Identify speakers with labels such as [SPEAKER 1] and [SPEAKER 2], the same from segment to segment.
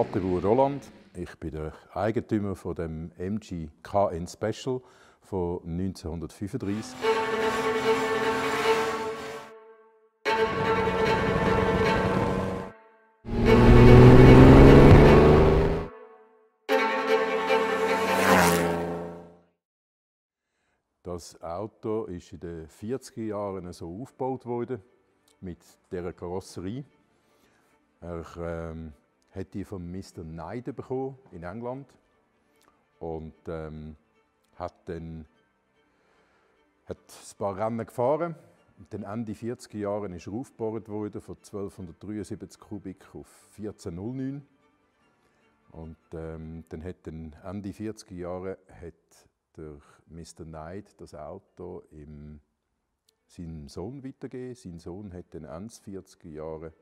[SPEAKER 1] Ratebuhr Roland. Ich bin der Eigentümer von dem MG KN Special von 1935. Das Auto ist in den 40er Jahren so aufgebaut worden, mit dieser Karosserie. Er hat die von Mr. Knight bekommen in England und hat ein paar Rennen gefahren. Und dann Ende 40er Jahren ist er aufgebaut worden von 1273 Kubik auf 1409. Und dann hat Ende 40er Jahre der Mr. Knight das Auto seinem Sohn weitergegeben. Sein Sohn hat dann Ende 40er Jahre,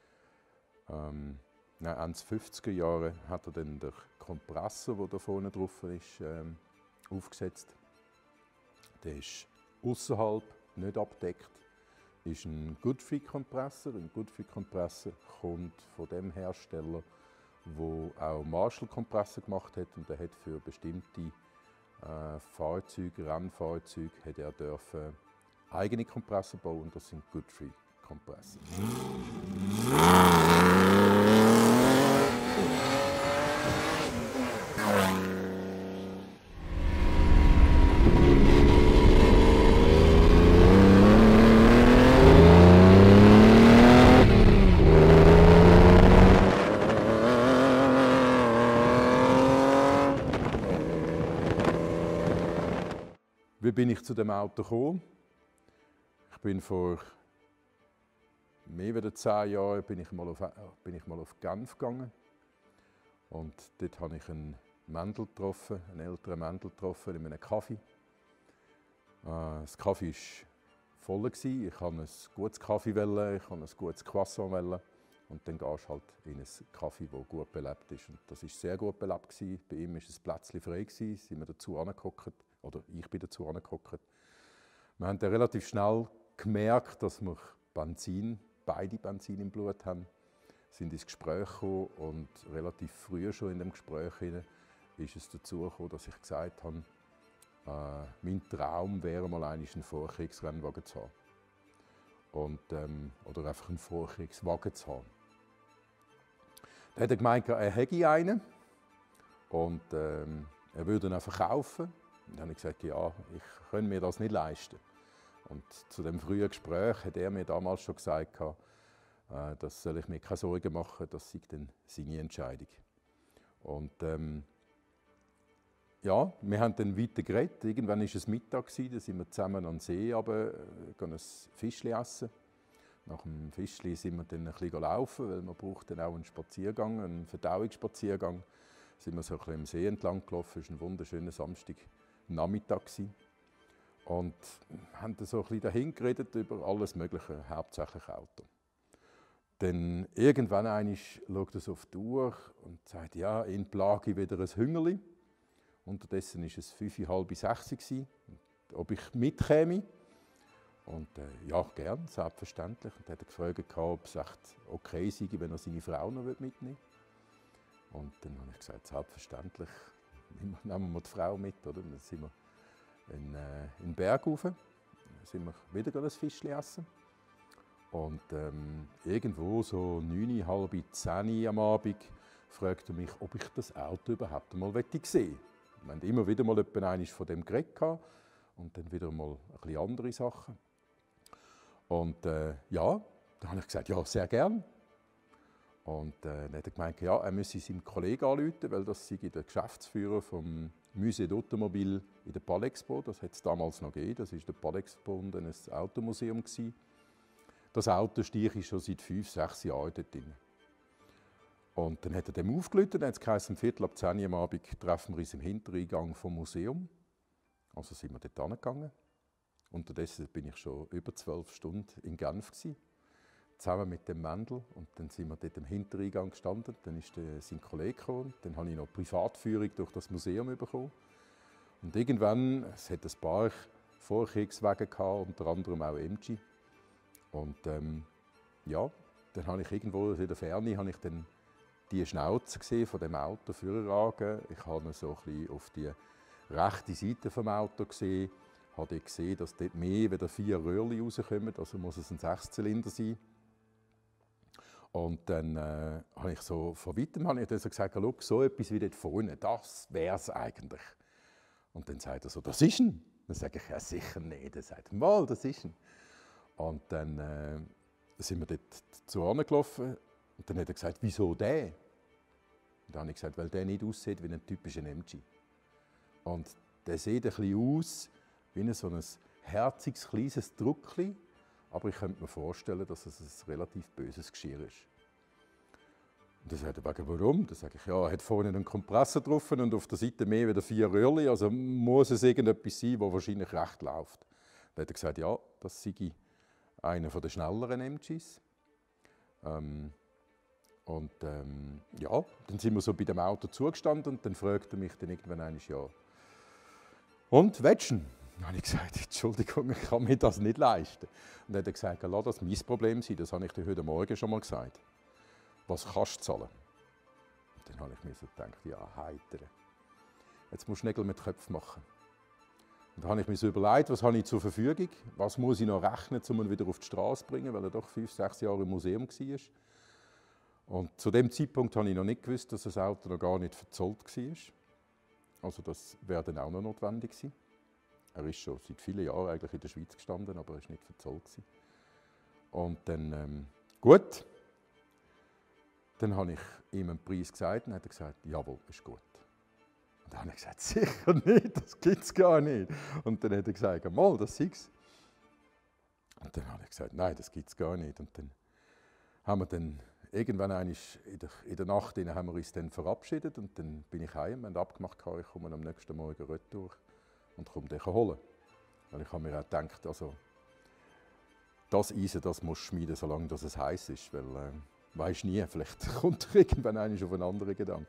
[SPEAKER 1] Ende 50er Jahre hat er dann den Kompressor, der da vorne drauf ist, aufgesetzt. Der ist außerhalb, nicht abgedeckt. Ist ein Godfrey-Kompressor. Ein Godfrey-Kompressor kommt von dem Hersteller, der auch Marshall-Kompressor gemacht hat, und der hat für bestimmte Fahrzeuge, Rennfahrzeuge, hat er dürfen eigene Kompressor bauen, und das sind Godfrey-Kompressor. Wie bin ich zu dem Auto gekommen? Ich bin vor mehr als 10 Jahren bin ich mal auf Genf gegangen. Und dort habe ich einen Mendel getroffen, einen älteren Mendel getroffen in einem Kaffee. Das Kaffee war voll. Ich wollte ein gutes Kaffee, ich wollte ein gutes Croissant. Und dann gehst du halt in einen Kaffee, der gut belebt ist. Und das war sehr gut belebt. Bei ihm war ein Plätzchen frei, sind wir dazu angehockt. Oder ich bin dazu angehockt. Wir haben dann relativ schnell gemerkt, dass wir beide Benzin im Blut haben. Wir sind ins Gespräch gekommen, und relativ früh schon in dem Gespräch ist es dazu gekommen, dass ich gesagt habe, mein Traum wäre mal einen Vorkriegsrennwagen zu haben. Oder einfach einen Vorkriegswagen zu haben. Dann hat er gemeint, er hätte einen und er würde ihn einfach kaufen. Und dann habe ich gesagt, ja, ich könnte mir das nicht leisten. Und zu dem frühen Gespräch hat er mir damals schon gesagt, dass soll ich mir keine Sorgen machen, das sei dann seine Entscheidung. Und ja, wir haben dann weiter geredet. Irgendwann war es Mittag, da sind wir zusammen an den See runter, ein Fischli essen. Nach dem Fischli sind wir dann ein bisschen laufen, weil man braucht dann auch einen Spaziergang, einen Verdauungsspaziergang. Sind wir so ein bisschen am See entlang gelaufen. Es war ein wunderschöner Samstagnachmittag. Und haben dann so ein bisschen dahin geredet über alles Mögliche, hauptsächlich Auto. Dann irgendwann schaut er so auf die Uhr und sagt, ja, ihn plage ich wieder ein Hüngerli. Unterdessen war es 5:30, 6 Uhr, ob ich mitkäme. Und ja, gern, selbstverständlich. Und dann hat er gefragt, ob es echt okay sei, wenn er seine Frau noch mitnehmen würde. Und dann habe ich gesagt, selbstverständlich, nehmen wir die Frau mit. Oder? Dann sind wir in den Berg rauf, dann sind wir wieder ein Fischli essen. Und irgendwo so 9, halb 10 am Abend fragte er mich, ob ich das Auto überhaupt einmal sehen möchte. Wir haben immer wieder mal etwas von dem geredet und dann wieder mal ein bisschen andere Sachen. Und ja, dann habe ich gesagt, ja, sehr gern. Und dann hat er gemeint, ja, er müsse seinem Kollegen anrufen, weil das sei der Geschäftsführer vom Musée d'Automobile in der Palexpo. Das hat es damals noch gegeben. Das war der Palexpo und ein Automuseum. Das Auto stehe ich schon seit 5, 6 Jahren dort drin. Und dann hat er dem aufgerufen, dann hat es geheißen, um 9:15 am Abend treffen wir uns im Hintereingang vom Museum. Also sind wir dort hingegangen. Unterdessen bin ich schon über 12 Stunden in Genf gewesen, zusammen mit dem Mendel. Und dann sind wir dort im Hintereingang gestanden. Dann ist sein Kollege gekommen. Dann habe ich noch Privatführung durch das Museum bekommen. Und irgendwann, es hat ein paar Vorkriegswagen gehabt, unter anderem auch MG. Und ja, dann habe ich irgendwo in der Ferne habe ich dann die Schnauze gesehen von dem Auto vorragen. Ich habe ihn so ein bisschen auf die rechte Seite vom Auto gesehen. Ich habe gesehen, dass dort mehr als 4 Röhrchen rauskommen, also muss es ein 6-Zylinder sein. Und dann habe ich so von weitem gesagt, schau, so etwas wie dort vorne, das wäre es eigentlich. Und dann sagt er so, das ist ihn. Dann sage ich, ja sicher nicht. Dann sagt er, mal, das ist ihn. Und dann sind wir dort zu Hause gelaufen. Und dann hat er gesagt, wieso der? Und dann habe ich gesagt, weil der nicht aussieht wie ein typischer MG. Und der sieht ein bisschen aus wie so ein herziges, kleines Druckli. Aber ich könnte mir vorstellen, dass es ein relativ böses Geschirr ist. Und dann sagt er, warum? Dann sage ich, ja, er hat vorne einen Kompressor drauf und auf der Seite mehr als 4 Röhrchen. Also muss es irgendetwas sein, das wahrscheinlich recht läuft. Dann hat er gesagt, ja, das sei einer der schnelleren MGs. Ja, dann sind wir so bei dem Auto zugestanden und dann fragte er mich dann irgendwann einmal, ja, und, willst du ihn? Dann habe ich gesagt, Entschuldigung, ich kann mir das nicht leisten. Und dann hat er gesagt, lass das mein Problem sein, das habe ich dir heute Morgen schon mal gesagt. Was kannst du zahlen? Und dann habe ich mir so gedacht, ja, heitere. Jetzt musst du Nägel mit Köpfen machen. Und dann habe ich mir so überlegt, was habe ich zur Verfügung, was muss ich noch rechnen, um ihn wieder auf die Straße zu bringen, weil er doch 5, 6 Jahre im Museum war. Und zu dem Zeitpunkt habe ich noch nicht gewusst, dass das Auto noch gar nicht verzollt war. Also das wäre dann auch noch notwendig gewesen. Er ist schon seit vielen Jahren eigentlich in der Schweiz gestanden, aber er war nicht verzollt gewesen. Und dann, gut, dann habe ich ihm einen Preis gesagt und er hat gesagt, jawohl, ist gut. Und dann habe ich gesagt, sicher nicht, das gibt es gar nicht. Und dann hat er gesagt, mal, das sei es. Und dann habe ich gesagt, nein, das gibt es gar nicht. Und dann haben wir dann irgendwann in der Nacht haben wir uns dann verabschiedet und dann bin ich heim. Wir haben abgemacht, ich komme am nächsten Morgen retour und komme den holen. Weil ich habe mir auch gedacht, also, das Eisen, das musst du schmieden, solange es heiß ist. Weil, weisst nie, vielleicht kommt er irgendwann auf einen anderen Gedanken.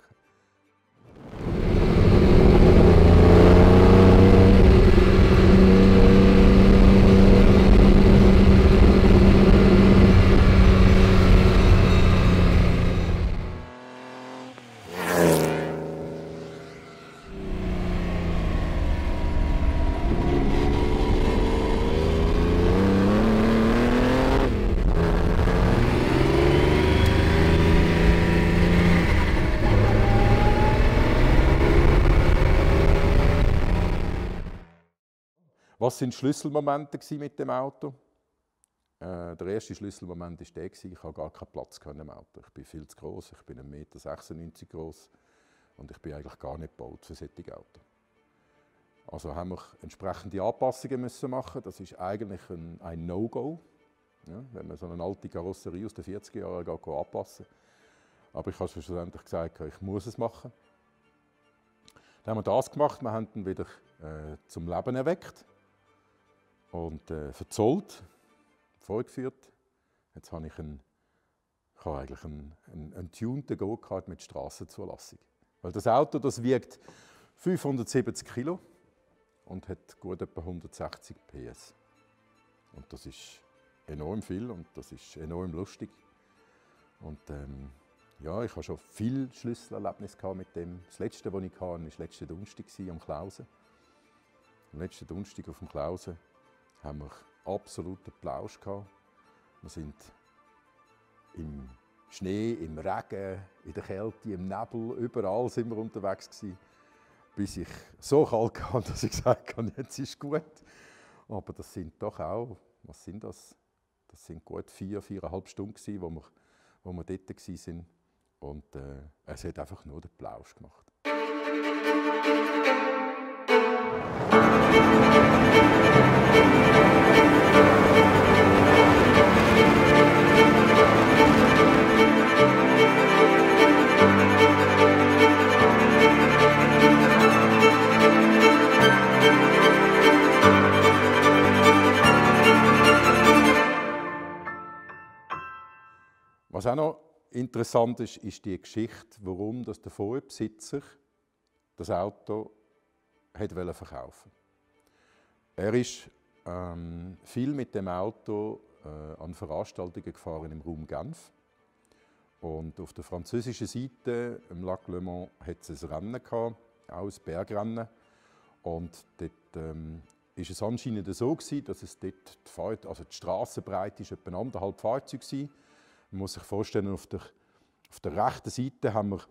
[SPEAKER 1] Was waren die Schlüsselmomente mit dem Auto? Der erste Schlüsselmoment war der, ich hatte gar keinen Platz im Auto. Ich bin viel zu gross, ich bin 1,96 Meter groß und ich bin eigentlich gar nicht gebaut für solche Auto. Also haben wir entsprechende Anpassungen müssen machen. Das ist eigentlich ein No-Go, ja, wenn man so eine alte Karosserie aus den 40er Jahren anpassen. Aber ich habe schlussendlich gesagt, ich muss es machen. Dann haben wir das gemacht, wir haben ihn wieder zum Leben erweckt. Und verzollt, vorgeführt. Jetzt habe ich eigentlich einen tunten Go-Kart mit Strassenzulassung. Weil das Auto das wiegt 570 Kilo und hat gut etwa 160 PS. Und das ist enorm viel und das ist enorm lustig. Und ja, ich habe schon viele Schlüsselerlebnisse mit dem. Das letzte, das ich hatte, war letzten Donnerstag am Klausen. Am letzten Donnerstag auf dem Klausen haben wir absoluten Plausch gehabt. Wir sind im Schnee, im Regen, in der Kälte, im Nebel, überall sind wir unterwegs gewesen, bis ich so kalt hatte, dass ich gesagt habe, jetzt ist gut. Aber das sind doch auch, was sind das? Das sind gut 4,5 Stunden gewesen, wo wir dort waren. Und es hat einfach nur den Plausch gemacht. Was auch noch interessant ist, ist die Geschichte, warum der Vorbesitzer das Auto verkaufen wollte. Er ist viel mit dem Auto an Veranstaltungen gefahren im Raum Genf. Und auf der französischen Seite, im Lac Le Mans, hat es ein Rennen gehabt, auch ein Bergrennen. Und dort ist es anscheinend so gewesen, dass es dort die Strassenbreite ist etwa 1,5 Fahrzeuge gewesen. Man muss sich vorstellen, auf der rechten Seite haben wir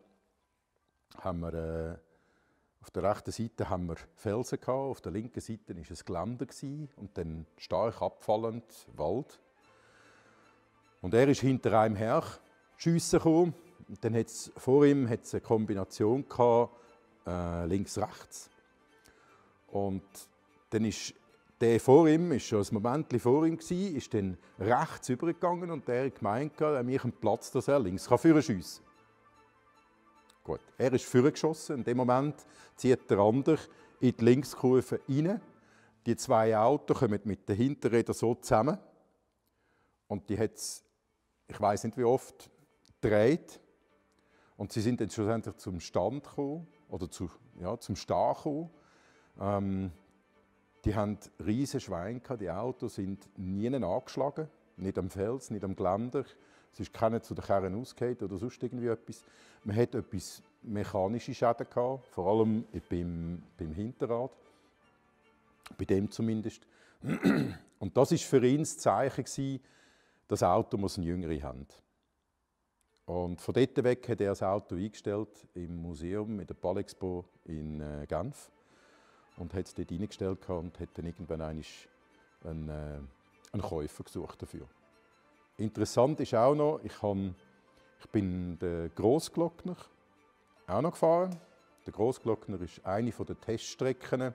[SPEAKER 1] Felsen gehabt, auf der linken Seite war es Geländer und dann stark abfallend Wald. Und er ist hinter einem her schiessen gekommen. Und dann hat's vor ihm hat's eine Kombination gehabt, links-rechts. Und dann ist der vor ihm, ist schon ein Moment vor ihm gewesen, ist dann rechts übergegangen und der hat gemeint, er hat einen Platz, dass er links schiessen kann. Gut, er ist vorgeschossen. In dem Moment zieht der andere in die Linkskurve rein. Die zwei Autos kommen mit den Hinterrädern so zusammen. Und die hat es, ich weiß nicht wie oft, gedreht. Und sie sind dann schlussendlich zum Stand gekommen, oder zum Stehen gekommen. Die hatten riesige Schweine, die Autos sind nie angeschlagen, nicht am Fels, nicht am Geländer. Es ist keiner zu den Kerren ausgefallen oder sonst irgendwie etwas. Man hatte etwas mechanische Schäden gehabt, vor allem beim Hinterrad, bei dem zumindest. Und das war für ihn das Zeichen, das Auto muss eine jüngere Hand. Und von dort weg hat er das Auto eingestellt im Museum mit der Palexpo in Genf und hat es dort eingestellt und hat dann irgendwann einen Käufer gesucht dafür. Interessant ist auch noch, ich bin den Grossglockner auch noch gefahren. Der Grossglockner ist eine der Teststrecken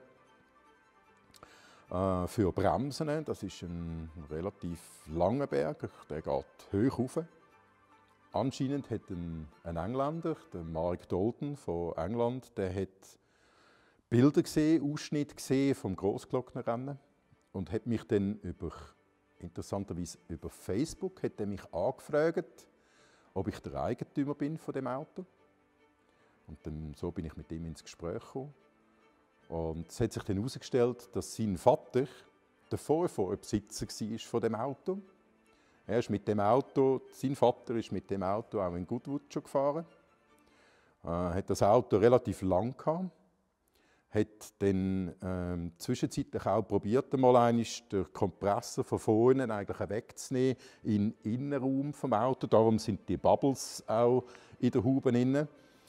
[SPEAKER 1] für Bremsen. Das ist ein relativ langer Berg, der geht hoch rauf. Anscheinend hat ein Engländer, der Mark Dalton von England, der hat Bilder gesehen, Ausschnitte gesehen vom Grossglocknerrennen und hat mich dann interessanterweise über Facebook hat er mich angefragt, ob ich der Eigentümer bin von dem Auto. Und dann, so bin ich mit ihm ins Gespräch gekommen. Und es hat sich dann herausgestellt, dass sein Vater der Vorvorbesitzer war von dem Auto. Sein Vater ist mit dem Auto auch in Goodwood schon gefahren. Hat das Auto relativ lang gehabt. Hat dann zwischenzeitlich auch probiert, den Kompressor von vorne eigentlich wegzunehmen in den Innenraum des Autos. Darum sind die Bubbles auch in der Haube drin.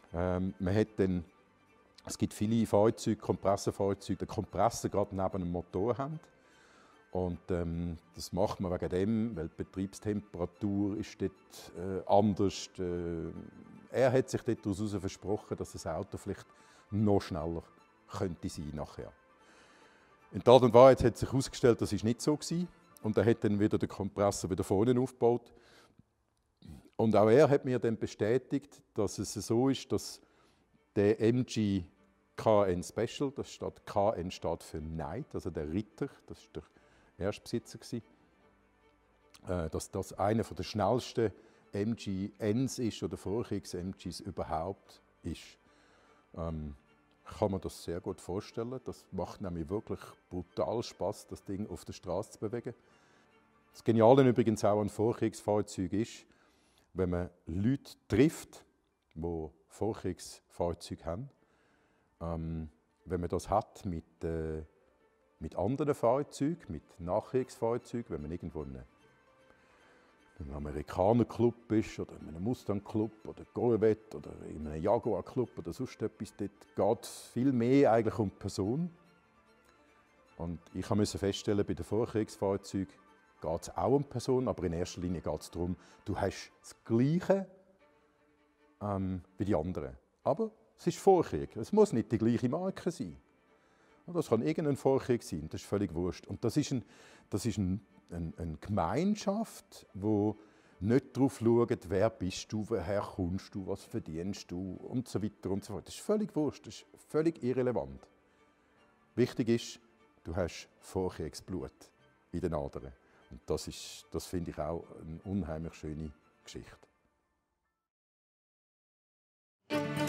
[SPEAKER 1] Es gibt viele Fahrzeuge, Kompressorfahrzeuge, die den Kompressor gerade neben dem Motor haben. Und das macht man wegen dem, weil die Betriebstemperatur ist dort anders. Er hat sich daraus versprochen, dass das Auto vielleicht noch schneller könnte sein nachher. In der Art und Wahrheit hat sich herausgestellt, das war nicht so gewesen. Und er hat dann wieder den Kompressor wieder vorne aufgebaut. Und auch er hat mir dann bestätigt, dass es so ist, dass der MG KN Special, KN steht für Knight, also der Ritter, das war der Erstbesitzer, dass das einer der schnellsten MG-Ns ist oder Vorkriegs-MGs überhaupt ist. Kann man das sehr gut vorstellen. Das macht nämlich wirklich brutal Spaß, das Ding auf der Straße zu bewegen. Das Geniale übrigens auch an Vorkriegsfahrzeugen ist, wenn man Leute trifft, die Vorkriegsfahrzeuge haben, wenn man das hat mit anderen Fahrzeugen, mit Nachkriegsfahrzeugen, wenn man irgendwo in einem Amerikaner-Club ist oder in einem Mustang-Club oder Corvette oder in einem Jaguar-Club oder sonst etwas, dort geht es viel mehr eigentlich um die Person. Und ich musste feststellen, bei den Vorkriegsfahrzeugen geht es auch um die Person, aber in erster Linie geht es darum, du hast das Gleiche wie die anderen. Aber es ist Vorkrieg, es muss nicht die gleiche Marke sein. Das kann irgendein Vorkrieg sein, das ist völlig wurscht. Und das ist eine Gemeinschaft, die nicht darauf schaut, wer bist du, woher kommst du, was verdienst du und so weiter und so fort. Das ist völlig wurscht, das ist völlig irrelevant. Wichtig ist, du hast Vorkriegsblut in den Adern. Und das finde ich auch eine unheimlich schöne Geschichte.